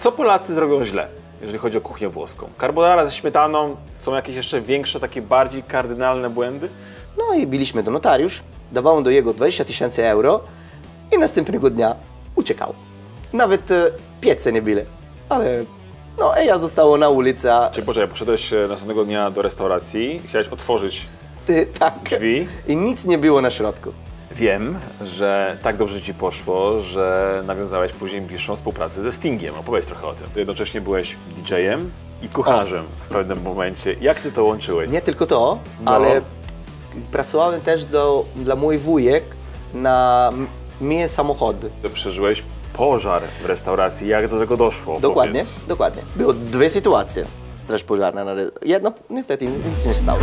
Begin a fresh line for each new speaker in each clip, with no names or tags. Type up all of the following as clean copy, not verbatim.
Co Polacy zrobią źle, jeżeli chodzi o kuchnię włoską? Carbonara ze śmietaną, są jakieś jeszcze większe, takie bardziej kardynalne błędy?
No i byliśmy do notariusz, dawałem do jego 20 000 euro i następnego dnia uciekał. Nawet piece nie były, ale no ja zostało na ulicy.
Czyli poczekaj, poszedłeś następnego dnia do restauracji i chciałeś otworzyć
tak.
drzwi?
I nic nie było na środku.
Wiem, że tak dobrze Ci poszło, że nawiązałeś później bliższą współpracę ze Stingiem. Opowiedz trochę o tym. Ty jednocześnie byłeś DJ-em i kucharzem w pewnym momencie. Jak Ty to łączyłeś?
Nie tylko to, ale pracowałem też dla mój wujek na mnie samochody.
Przeżyłeś pożar w restauracji. Jak do tego doszło?
Dokładnie,
Powiedz.
dokładnie. Było dwie sytuacje. Straż pożarna. Jedno, niestety nic nie stało.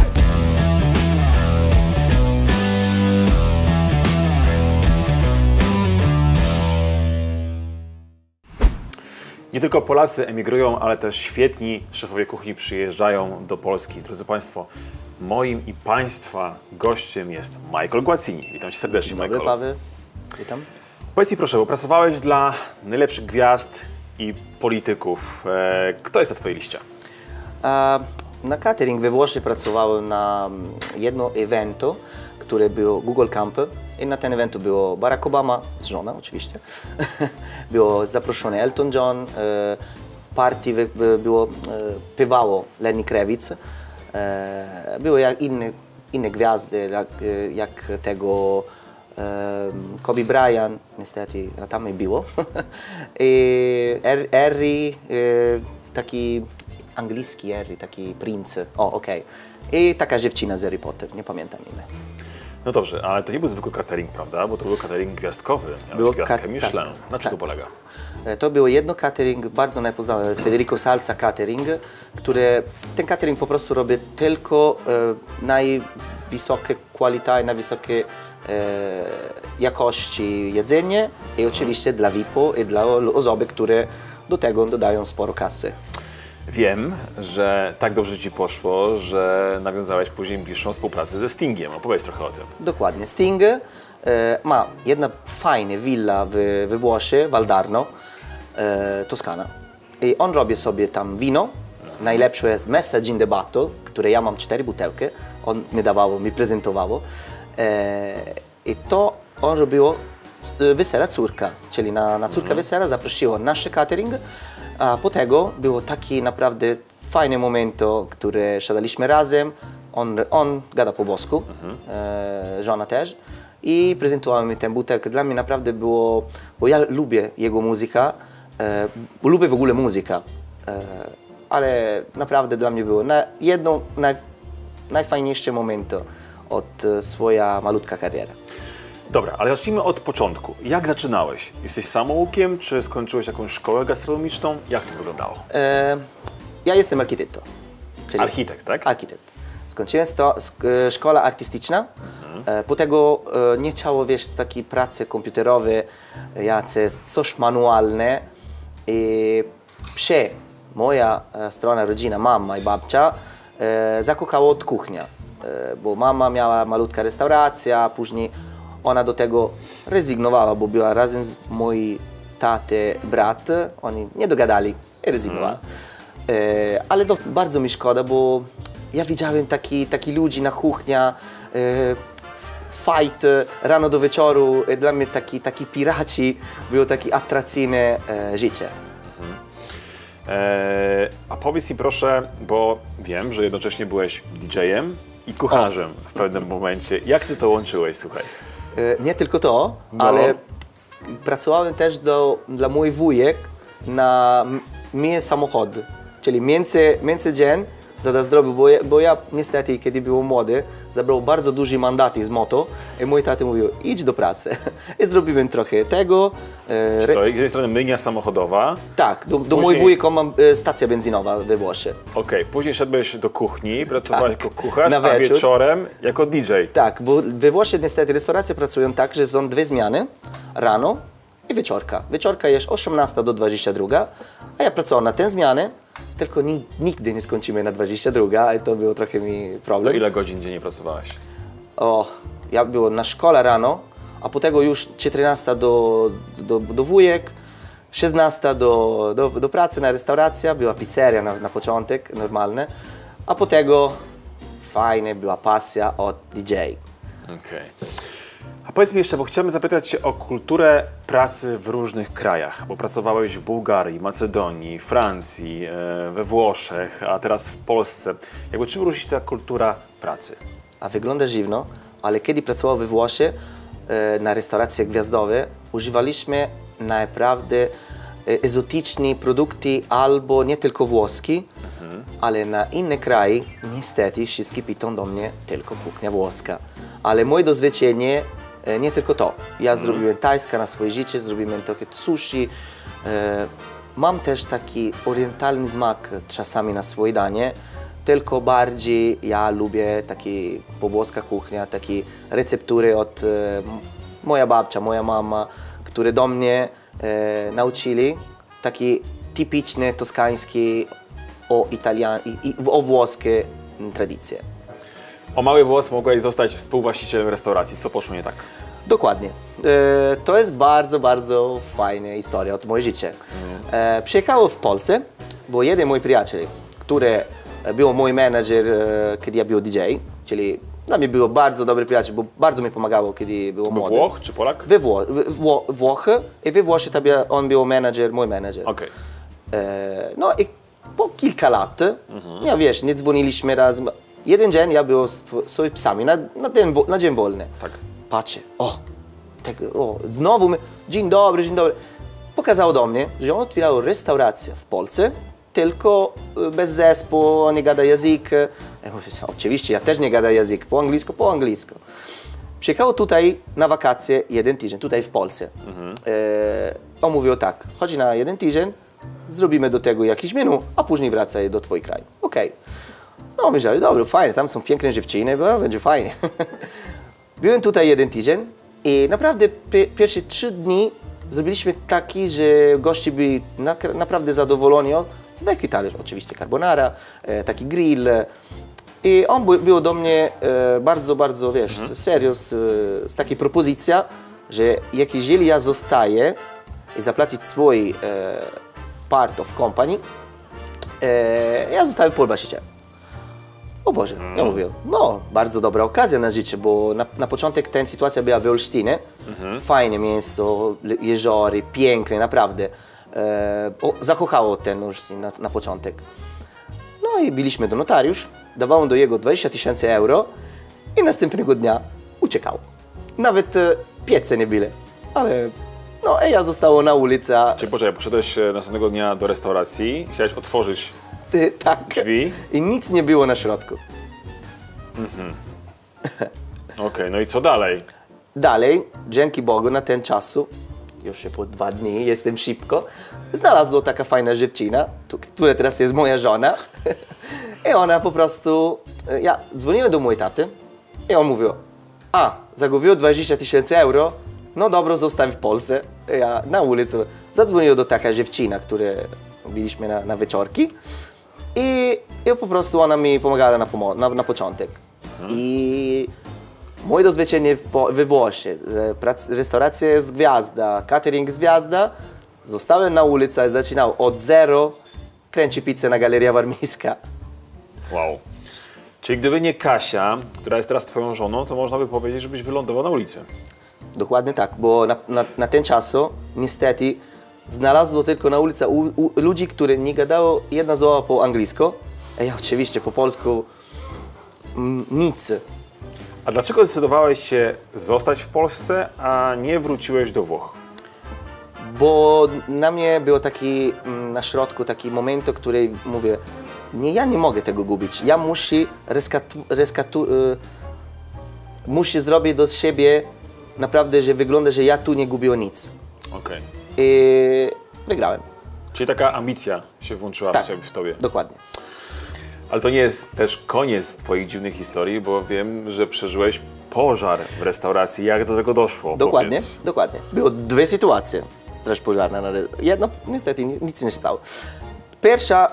Nie tylko Polacy emigrują, ale też świetni szefowie kuchni przyjeżdżają do Polski. Drodzy Państwo, moim i Państwa gościem jest Michael Guazzini. Witam Cię serdecznie, Michael.
Dobry, Paweł. Witam.
Powiedz mi proszę, bo pracowałeś dla najlepszych gwiazd i polityków. Kto jest na Twojej liście?
Na catering we Włoszech pracowałem na jedno evento, które było Google Camp. I na ten event było Barack Obama, z żoną oczywiście, było zaproszony Elton John, party było, piewało Lenny Kravitz, były inne gwiazdy, jak tego Kobe Bryant, niestety tam nie było, i Harry, taki angielski Harry, taki princ, i taka dziewczyna z Harry Potter, nie pamiętam imię.
No dobrze, ale to nie był zwykły catering, prawda? Bo to był catering gwiazdkowy, miałeś gwiazdkę Michelin. Na czym to polega?
To było jedno catering, bardzo najpoznane, Federico Salsa Catering, ten catering po prostu robi tylko najwysokie kwality i najwysokie jakości jedzenie i oczywiście dla VIP-u i dla osób, które do tego dodają sporo kasy.
Wiem, że tak dobrze Ci poszło, że nawiązałeś później bliższą współpracę ze Stingiem. Opowiedz trochę o tym.
Dokładnie. Sting ma jedna fajna willa we Włoszech, Valdarno, Toskana. I on robi sobie tam wino. Najlepsze jest Message in the Bottle, które ja mam 4 butelki. On mi prezentowało. I to on robiło wesela córka, czyli na córkę wesela zaprosiło nasz catering. A po tego było taki naprawdę fajny moment, który siadaliśmy razem. On gada po włosku, żona też. I prezentował mi tę butelkę. Dla mnie naprawdę było, bo ja lubię jego muzykę, lubię w ogóle muzykę, ale naprawdę dla mnie było jedno najfajniejsze momentu od swoja malutka kariera.
Dobra, ale zacznijmy od początku. Jak zaczynałeś? Jesteś samoukiem, czy skończyłeś jakąś szkołę gastronomiczną? Jak to wyglądało?
Ja jestem architekto.
Architekt, tak?
Architekt. Skończyłem szkołę artystyczną. Po tego nie chciało, wiesz, takiej pracy komputerowej, coś manualne. I moja strona rodzina, mama i babcia, zakochała od kuchnia. Bo mama miała malutka restauracja, później ona do tego rezygnowała, bo była razem z moim taty, brat, oni nie dogadali i rezygnowała. Ale to bardzo mi szkoda, bo ja widziałem taki ludzi na kuchni, fight rano do wieczoru, dla mnie taki piraci, było takie atrakcyjne życie.
A powiedz mi proszę, bo wiem, że jednocześnie byłeś DJ-em i kucharzem w pewnym momencie. Jak Ty to łączyłeś, słuchaj?
Nie tylko to, ale pracowałem też dla mój wujek na mnie samochody, czyli między dzień za zrobił, bo ja niestety, kiedy byłem młody, zabrał bardzo duży mandaty z moto i mój tata mówił, idź do pracy. I zrobiłem trochę tego.
Z jednej strony myjnia samochodowa.
Tak, do mój wujek mam stację benzynowa we Włoszech.
Okej, później szedłeś do kuchni, pracowałeś jako kucharz, a wieczorem jako DJ.
Tak, bo we Włoszech niestety restauracje pracują tak, że są 2 zmiany, rano i wieczorka. Wieczorka jest 18 do 22, a ja pracowałem na tę zmianę, tylko nigdy nie skończymy na 22, i to było trochę mi problem.
To ile godzin dziennie pracowałeś?
Ja byłem na szkole rano, a po tego już 14 do wujek 16 do pracy na restauracja, była pizzeria na początek, normalne, a po tego fajnie była pasja od DJ.
Okej. A powiedz mi jeszcze, bo chciałem zapytać Cię o kulturę pracy w różnych krajach, bo pracowałeś w Bułgarii, Macedonii, Francji, we Włoszech, a teraz w Polsce. Jakby czym różni się ta kultura pracy?
A wygląda dziwno, ale kiedy pracował we Włoszech na restauracje gwiazdowe, używaliśmy naprawdę egzotyczne produkty albo nie tylko włoskie, ale na inne kraje niestety wszyscy piszą do mnie tylko kuchnia włoska. Ale moje doświadczenie nie tylko to. Ja zrobiłem tajska na swoje życie, zrobiłem trochę sushi. Mam też taki orientalny smak czasami na swoje danie, tylko bardziej ja lubię takie powłoska kuchnia, takie receptury od moja babcia, moja mama, które do mnie nauczyli takie typiczne toskańskie o włoskie tradycje.
O mały włos mogłeś zostać współwłaścicielem restauracji. Co poszło nie tak?
Dokładnie. To jest bardzo, bardzo fajna historia od mojego życia. Przyjechałem w Polsce, bo jeden mój przyjaciel, który był mój menadżer, kiedy ja był DJ, czyli dla mnie był bardzo dobry przyjaciel, bo bardzo mi pomagało, kiedy był młody.
Włoch czy Polak?
Włochy i we Włoszech on był menadżer, mój menadżer.
Okej.
No i po kilka lat, ja wiesz, nie dzwoniliśmy razem. Jeden dzień ja był z swoimi psami na dzień wolny.
Tak.
Patrzę, znowu dzień dobry, dzień dobry. Pokazał do mnie, że on otwierał restaurację w Polsce, tylko bez zespołu, on nie gada język. Ja mówię, oczywiście, ja też nie gada język, po angielsku. Przyjechał tutaj na wakacje jeden tydzień, tutaj w Polsce. On mówił tak, chodź na jeden tydzień, zrobimy do tego jakiś menu, a później wracaj do twojego kraju. Okej. No myślałem, dobra, fajnie, tam są piękne dziewczyny, bo będzie fajnie. Byłem tutaj jeden tydzień i naprawdę pierwsze 3 dni zrobiliśmy taki, że goście byli naprawdę zadowoleni. Zwykły talerz, oczywiście carbonara, taki grill. I on był do mnie bardzo, bardzo, wiesz, serio, z takiej propozycja, że jeżeli ja zostaję i zapłacić swój part of company, ja zostaję półwłaścicielem. O Boże, ja mówię, no, bardzo dobra okazja na życie, bo na początek ta sytuacja była w Olsztynie. Fajne miasto, jezioro, piękne, naprawdę. Zakochało ten Olsztyn na początek. No i byliśmy do notariusz, dawałem do jego 20 000 euro i następnego dnia uciekał. Nawet piece nie były, ale no i ja zostałem na ulicy.
Czyli poczekaj, poszedłeś następnego dnia do restauracji, chciałeś otworzyć
tak.
drzwi
I nic nie było na środku.
Okej, no i co dalej?
Dalej, dzięki Bogu na ten czasu, już po 2 dni, jestem szybko, znalazła taka fajna dziewczyna, która teraz jest moja żona. I ona po prostu, ja dzwoniłem do mojej taty i on mówił, zagubił 20 000 euro, no dobro, zostaw w Polsce. Ja na ulicy zadzwoniłem do taka dziewczyna, które byliśmy na wieczorki. I po prostu ona mi pomagała na początek. I moje doświadczenie we Włoszech, restauracja jest gwiazda, catering jest gwiazda, zostałem na ulicy i zaczynał od zero, kręci pizzę na Galeria Warmińska.
Wow. Czyli gdyby nie Kasia, która jest teraz twoją żoną, to można by powiedzieć, żebyś wylądował na ulicy.
Dokładnie tak, bo na ten czas niestety znalazło tylko na ulicy ludzi, którzy nie gadają jedna słowa po angielsku, a ja oczywiście po polsku nic.
A dlaczego zdecydowałeś się zostać w Polsce, a nie wróciłeś do Włoch?
Bo na mnie było taki, na środku taki moment, w którym mówię, ja nie mogę tego gubić, ja muszę zrobić do siebie naprawdę, że wygląda, że ja tu nie gubię nic.
Okej.
I wygrałem.
Czyli taka ambicja się włączyła w tobie.
Dokładnie.
Ale to nie jest też koniec twoich dziwnych historii, bo wiem, że przeżyłeś pożar w restauracji. Jak do tego doszło?
Dokładnie,
Powiedz.
dokładnie. Były 2 sytuacje. Straż pożarna. Jedno, niestety nic nie stało. Pierwsza,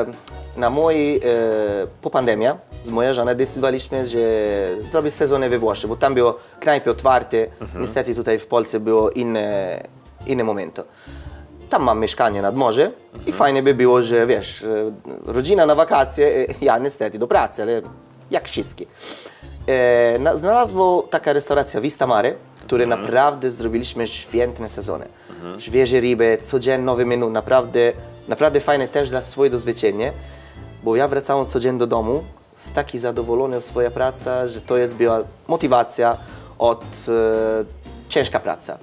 po pandemii z moją żoną decydowaliśmy, że zrobić sezony we Włoszech, bo tam było knajpy otwarte. Niestety tutaj w Polsce było inny moment. tam mam mieszkanie nad morze i fajnie by było, że wiesz, rodzina na wakacje, ja niestety do pracy, ale jak wszystkie. Znalazła taka restauracja Vista Mare, które naprawdę zrobiliśmy świetne sezony. Świeże ryby, codziennie nowe menu, naprawdę fajne też dla swoje doświadczenie, bo ja wracałem codziennie do domu z taki zadowolony z swojej pracy, że to jest była motywacja od ciężka praca.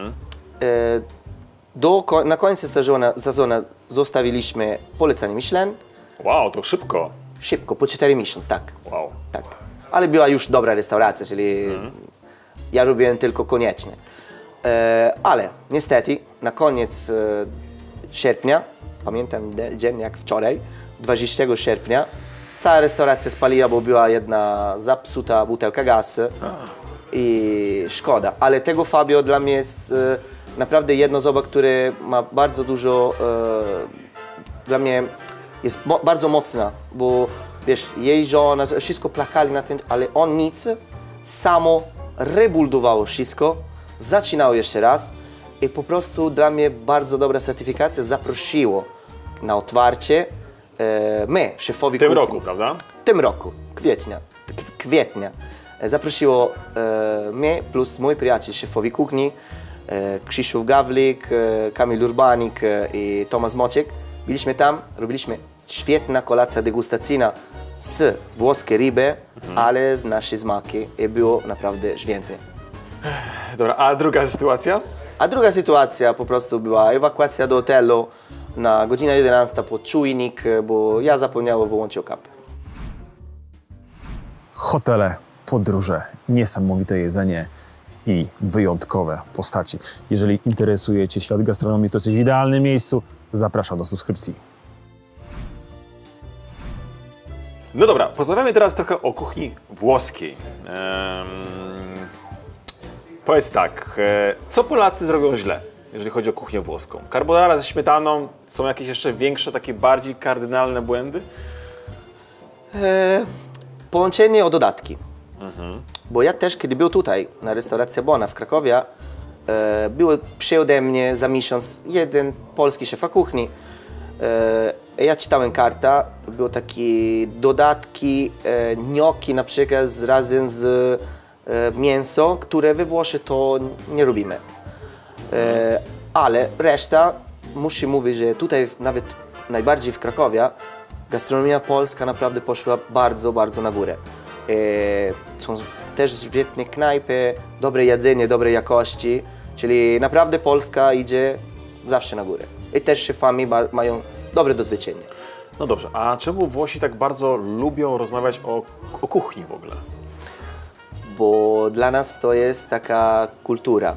Na końcu sezonu zostawiliśmy polecenie Michelin.
Wow, to szybko.
Szybko, po 4 miesiące, tak.
Wow.
Tak. Ale była już dobra restauracja, czyli ja robiłem tylko koniecznie. Ale niestety na koniec sierpnia, pamiętam dzień jak wczoraj, 20 sierpnia, cała restauracja spaliła, bo była jedna zepsuta butelka gazu i szkoda. Ale tego Fabio dla mnie jest naprawdę jedna osoba, która ma bardzo dużo, dla mnie jest bardzo mocna, bo wiesz, jej żona, wszystko plakali na tym, ale on nic, samo rebuildowało wszystko, zaczynało jeszcze raz i po prostu dla mnie bardzo dobra certyfikacja zaprosiło na otwarcie my, szefowi kuchni.
W tym roku, prawda?
W tym roku, kwietnia. Zaprosiło mnie plus mój przyjaciel, szefowi kuchni, Krzysztof Gawlik, Kamil Urbanik i Tomasz Mociek. Byliśmy tam, robiliśmy świetna kolacja degustacyjna z włoskie ryby, ale z naszej smaki i było naprawdę świetne.
Dobra, a druga sytuacja?
A druga sytuacja po prostu była ewakuacja do hotelu na godzinę 11 pod czujnik, bo ja zapomniałem wyłączyć okapę.
Hotele, podróże, niesamowite jedzenie i wyjątkowe postaci. Jeżeli interesuje Cię świat gastronomii, to jesteś w idealnym miejscu. Zapraszam do subskrypcji.
No dobra, porozmawiamy teraz trochę o kuchni włoskiej. Powiedz tak, co Polacy zrobią źle, jeżeli chodzi o kuchnię włoską? Carbonara ze śmietaną, są jakieś jeszcze większe, takie bardziej kardynalne błędy?
Połączenie o dodatki. Bo ja też, kiedy był tutaj, na restauracji Bona w Krakowie, przyjął ode mnie za miesiąc jeden polski szef kuchni. Ja czytałem kartę, były takie dodatki, gnocchi na przykład razem z mięso, które we Włoszech to nie robimy. Ale reszta, muszę mówić, że tutaj nawet najbardziej w Krakowie gastronomia polska naprawdę poszła bardzo, bardzo na górę. Są też świetne knajpy, dobre jedzenie, dobrej jakości, czyli naprawdę Polska idzie zawsze na górę. I też szefami mają dobre doświadczenie.
No dobrze, a czemu Włosi tak bardzo lubią rozmawiać o kuchni w ogóle?
Bo dla nas to jest taka kultura.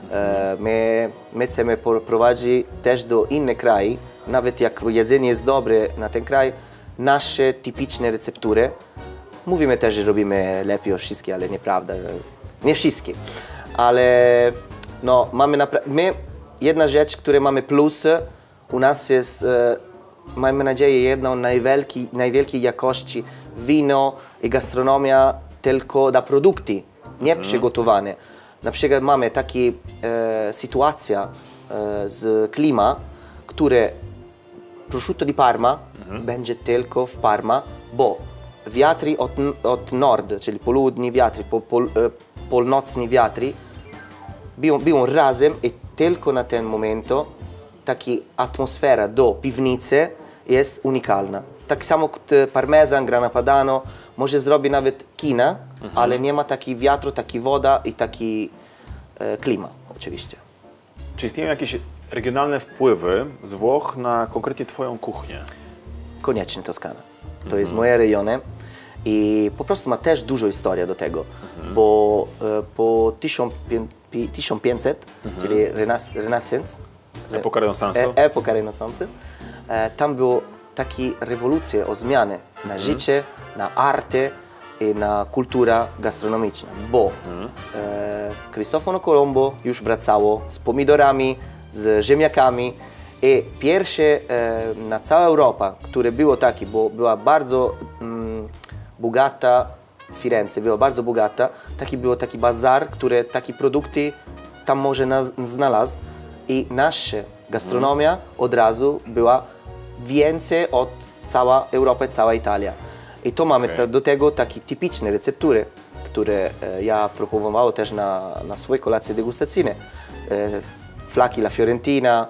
My chcemy prowadzić też do innych krajów, nawet jak jedzenie jest dobre na ten kraj, nasze typiczne receptury. Mówimy też, że robimy lepiej od wszystkich, ale nieprawda. Nie wszystkie. Ale no, jedna rzecz, która mamy plusy, u nas jest, mamy nadzieję, jedną największej jakości wino i gastronomia tylko na produkty, nie przygotowane. Na przykład mamy takie sytuacja z klima, które prosciutto di Parma będzie tylko w Parma, bo wiatry od nord, czyli południe wiatry, północne wiatry, biją razem i tylko na ten moment taka atmosfera do piwnicy jest unikalna. Tak samo parmezan, grana padano, może zrobić nawet kina, ale nie ma takiego wiatru, takiej woda i taki klimat oczywiście.
Czy istnieją jakieś regionalne wpływy z Włoch na konkretnie Twoją kuchnię?
Koniecznie Toskana. To jest moje rejony i po prostu ma też dużo historii do tego, bo po 1500, czyli renesans, epoka renesansu, tam było takie rewolucje o zmiany na życie, na arty i na kulturę gastronomiczną, bo Cristoforo Colombo już wracało z pomidorami, z ziemniakami i pierwsze na całą Europę, które było takie, bo była bardzo bogata, Firenze była bardzo bogata, był taki bazar, który takie produkty tam może znalazł i nasze Gastronomia od razu była więcej od cała Europa, cała Italia. I to mamy do tego takie typiczne receptury, które ja proponowałem też na swoje kolacje degustacyjne. Flaki la Fiorentina,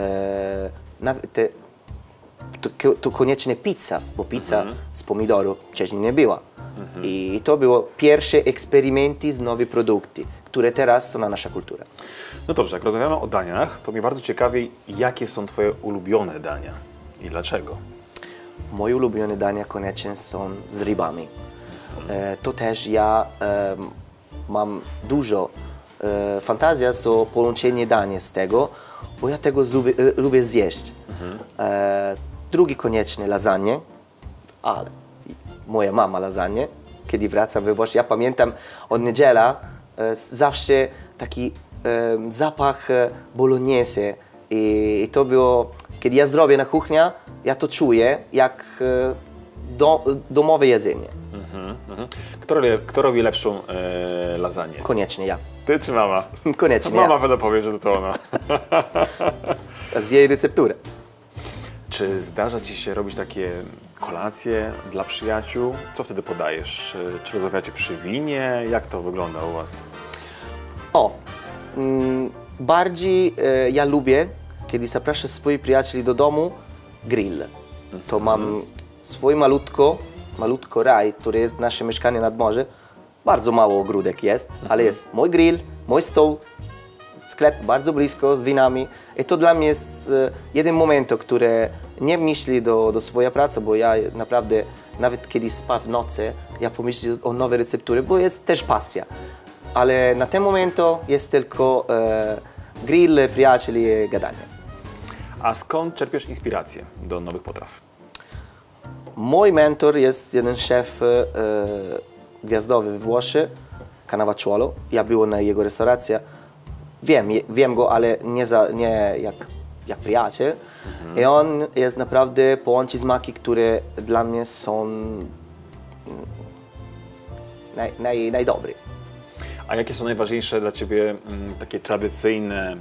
to koniecznie pizza, bo pizza z pomidoru wcześniej nie była. I to było pierwsze eksperymenty z nowymi produktami, które teraz są na nasza kultura.
No dobrze, jak rozmawiamy o daniach, to mnie bardzo ciekawi, jakie są Twoje ulubione dania i dlaczego?
Moje ulubione dania koniecznie są z rybami. To też ja mam dużo fantazji o połączenie dania z tego, bo ja tego lubię zjeść. Drugi koniecznie lasagne, ale moja mama lasagne, kiedy wracam we Włoszech. Ja pamiętam od niedziela zawsze taki zapach bolognese i to było, kiedy ja zrobię na kuchni, ja to czuję jak domowe jedzenie.
Kto robi lepszą lasagne?
Koniecznie ja.
Ty czy mama?
Koniecznie
Mama
ja.
pewno powie, że to ona.
Z jej receptury.
Czy zdarza Ci się robić takie kolacje dla przyjaciół? Co wtedy podajesz? Czy rozmawiacie przy winie? Jak to wygląda u Was?
Bardziej ja lubię, kiedy zapraszam swoich przyjaciół do domu, grill. To mam swój malutko raj, który jest nasze mieszkanie nad morze. Bardzo mało ogródek jest, ale jest mój grill, mój stół, sklep bardzo blisko z winami. I to dla mnie jest jeden moment, który nie myśli do swojej pracy, bo ja naprawdę, nawet kiedy spę w nocy, ja pomyślę o nowe receptury, bo jest też pasja. Ale na ten moment jest tylko grill, przyjaciół i gadanie.
A skąd czerpiesz inspirację do nowych potraw?
Mój mentor jest jeden szef gwiazdowy w Włoszech, Cannavacciuolo. Ja byłem na jego restauracji. Wiem go, ale nie jak przyjaciel. I on jest naprawdę połączy smaki, które dla mnie są najdobry.
A jakie są najważniejsze dla Ciebie takie tradycyjne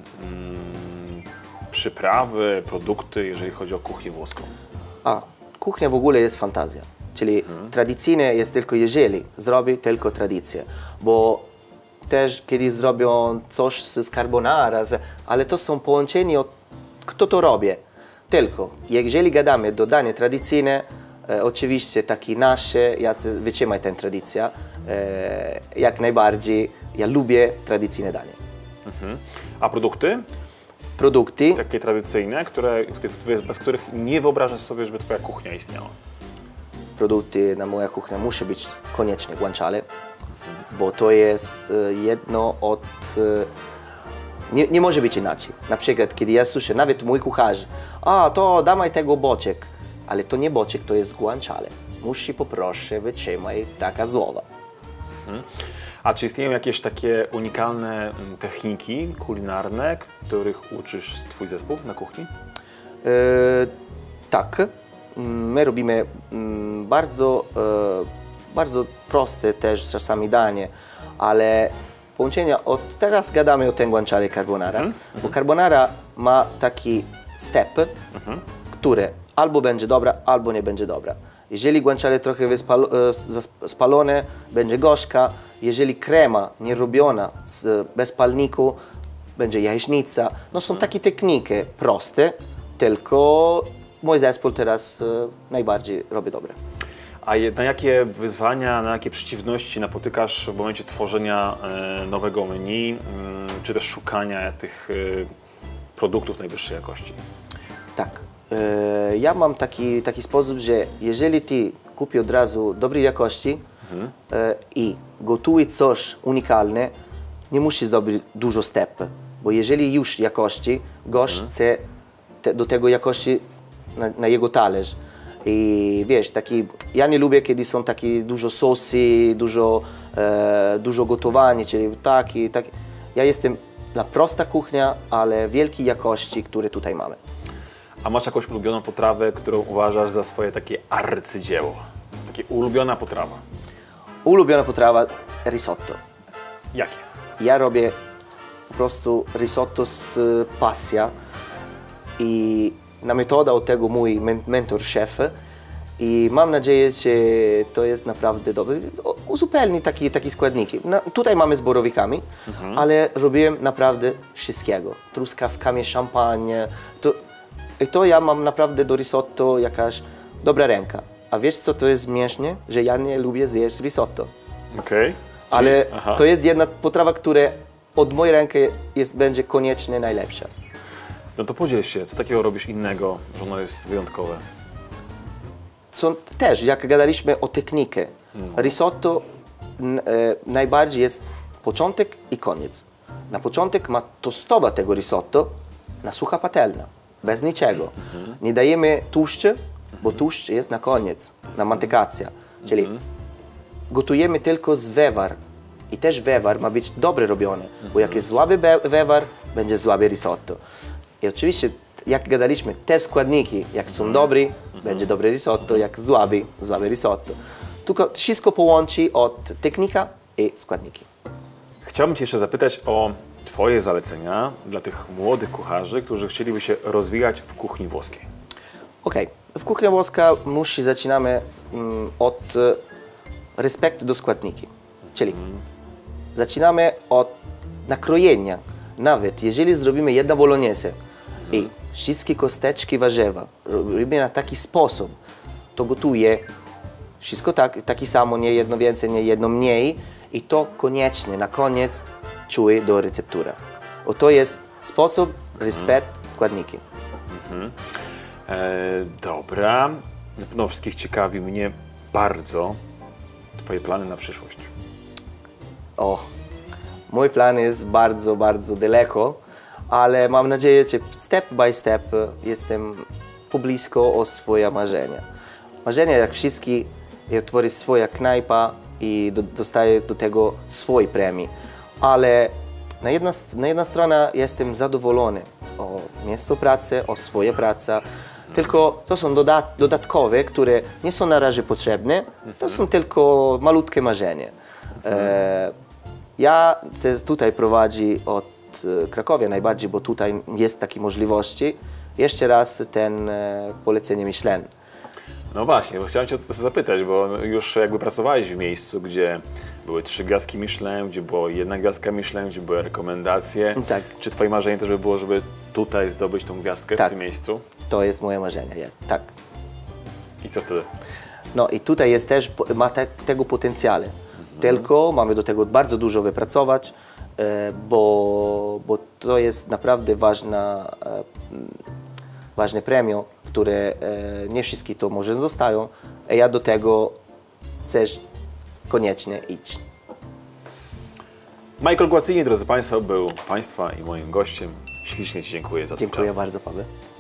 przyprawy, produkty, jeżeli chodzi o kuchnię włoską?
Kuchnia w ogóle jest fantazja. Czyli tradycyjne jest tylko jeżeli zrobi tylko tradycję. Bo też kiedy zrobią coś z carbonara, ale to są połączenia, kto to robi. Tylko jeżeli gadamy do dania tradycyjne, oczywiście takie nasze, ja wytrzymaj tę tradycję, jak najbardziej ja lubię tradycyjne danie.
A produkty?
Produkty?
Takie tradycyjne, bez których nie wyobrażasz sobie, żeby Twoja kuchnia istniała?
Produkty na moja kuchnia musi być koniecznie guanciale, bo to jest jedno od... Nie może być inaczej. Na przykład, kiedy ja słyszę, nawet mój kucharz, to dawaj tego boczek, ale to nie boczek, to jest guanciale. Musi poproszę, wytrzymaj taka słowa.
A czy istnieją jakieś takie unikalne techniki kulinarne, których uczysz Twój zespół na kuchni?
Tak. My robimy bardzo proste też czasami danie, ale połączenia teraz gadamy o tym guanciale carbonara, bo carbonara ma taki step, który albo będzie dobra, albo nie będzie dobra. Jeżeli guanciale trochę spalone, będzie gorzka. Jeżeli krema nie robiona bez palniku, będzie jajecznica. No są takie techniki proste, tylko mój zespół teraz najbardziej robi dobre.
A na jakie wyzwania, na jakie przeciwności napotykasz w momencie tworzenia nowego menu, czy też szukania tych produktów najwyższej jakości?
Tak. Ja mam taki sposób, że jeżeli ty kupisz od razu dobrej jakości i gotujesz coś unikalne, nie musisz zrobić dużo step, bo jeżeli już jakości, gość chce do tego jakości na jego talerz. I wiesz, ja nie lubię, kiedy są takie dużo sosy, dużo gotowania, czyli taki. Ja jestem na prosta kuchnia, ale wielkiej jakości, które tutaj mamy.
A masz jakąś ulubioną potrawę, którą uważasz za swoje takie arcydzieło? Takie ulubiona potrawa?
Ulubiona potrawa risotto.
Jakie?
Ja robię po prostu risotto z pasja. i na metoda od tego mój mentor, szef. I mam nadzieję, że to jest naprawdę dobre. Uzupełni takie składniki. Tutaj mamy z borowikami, ale robiłem naprawdę wszystkiego. Truskawkami, szampanie. To ja mam naprawdę do risotto jakaś dobra ręka. A wiesz co to jest śmieszne? Że ja nie lubię zjeść risotto.
Okej.
Ale
Aha.
to jest jedna potrawa, która od mojej ręki będzie koniecznie najlepsza.
No to podziel się, co takiego robisz innego, że ono jest wyjątkowe?
Też, jak gadaliśmy o technikę, risotto najbardziej jest początek i koniec. Na początek ma tostowa tego risotto na sucha patelnia, bez niczego. Nie dajemy tłuszczu, bo tłuszcz jest na koniec, na mantykacja. Czyli gotujemy tylko z wewar. I też wewar ma być dobrze robiony, bo jak jest słaby wewar, będzie słabe risotto. I oczywiście, jak gadaliśmy, te składniki, jak są dobre, będzie dobre risotto, jak słabe risotto. Tylko wszystko połączy od technika i składniki.
Chciałbym Cię jeszcze zapytać o Twoje zalecenia dla tych młodych kucharzy, którzy chcieliby się rozwijać w kuchni włoskiej.
Okej, w kuchni włoska zaczynamy od respektu do składniki. Czyli zaczynamy od nakrojenia. Nawet jeżeli zrobimy jedną bolognese i wszystkie kosteczki warzywa robimy na taki sposób, to gotuje wszystko taki samo, nie jedno więcej, nie jedno mniej i to koniecznie na koniec czuje do receptury. To jest sposób, respekt, składniki.
Dobra. Na pewno wszystkich ciekawi mnie bardzo Twoje plany na przyszłość.
Mój plan jest bardzo, bardzo daleko, ale mam nadzieję, że step by step jestem blisko o swoje marzenia. Marzenia jak wszystkie, otworzyć swoja knajpa i dostaję do tego swój premii. Ale na jedna strona jestem zadowolony o miejsce pracy, o swoje pracy. Tylko to są dodatkowe, które nie są na razie potrzebne, to są tylko malutkie marzenia. Ja chcę tutaj prowadzić od Krakowie najbardziej, bo tutaj jest takie możliwości. Jeszcze raz ten polecenie Michelin.
No właśnie, bo chciałem Cię o to zapytać, bo już jakby pracowałeś w miejscu, gdzie były 3 gwiazdki Michelin, gdzie była 1 gwiazdka Michelin, gdzie były rekomendacje.
Tak.
Czy Twoje marzenie też by było, żeby tutaj zdobyć tą gwiazdkę w tym miejscu?
To jest moje marzenie, tak.
I co wtedy?
No i tutaj jest też, ma tego potencjału. Tylko mamy do tego bardzo dużo wypracować, bo to jest naprawdę ważne premio, które nie wszystkie to może zostają, a ja do tego chcę koniecznie iść.
Michael Guazzini, drodzy Państwo, był Państwa i moim gościem. Ślicznie Ci dziękuję za ten czas.
Dziękuję bardzo, Paweł.